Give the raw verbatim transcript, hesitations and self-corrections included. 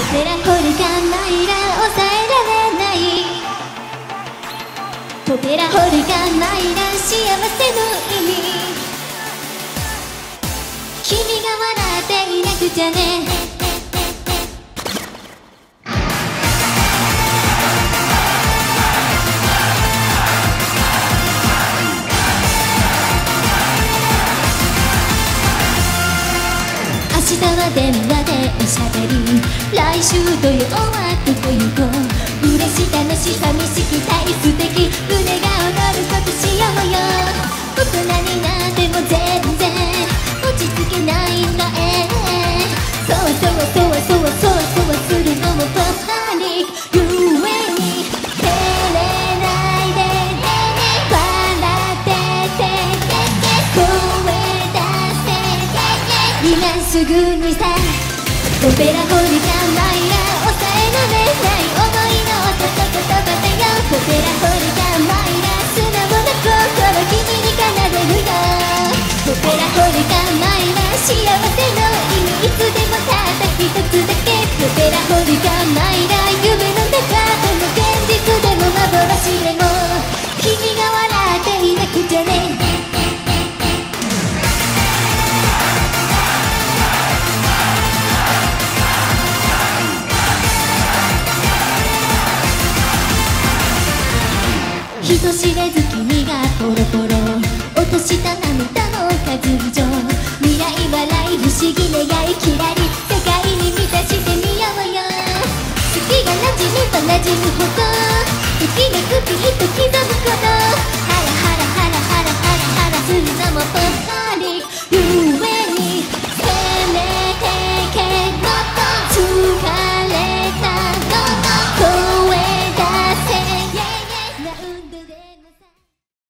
ペラホルカンマイラ抑えられない。ポペラホルカンマイラ幸せの意味。君が笑っていなくちゃね。明日は電話でおしゃべり。来週土曜はどこ行こう。嬉し楽し寂し期待素敵。胸が躍ることしようよ。大人になっても全然落ち着けないのえ。そうそうそうそうそうそうするのもパパにゆえに照れないでね。笑ってて声出せ今すぐにさ。オペラホルカンマイラ抑えられない想いの音と言葉だよ。オペラホルカンマイラ素直な心君に奏でるよ。オペラホルカンマイラ幸せの意味いつでもたった一つだけ。オペラホルカンマイラ夢の中でも現実でも幻でも君が笑っていなくちゃね。人知れず君がポロポロ落とした涙の数以上。未来笑い不思議願いきらり世界に満たしてみようよ。月が馴染むと馴染むほどときめくビート刻むほどハラハラハラハラハラハラするのもポップ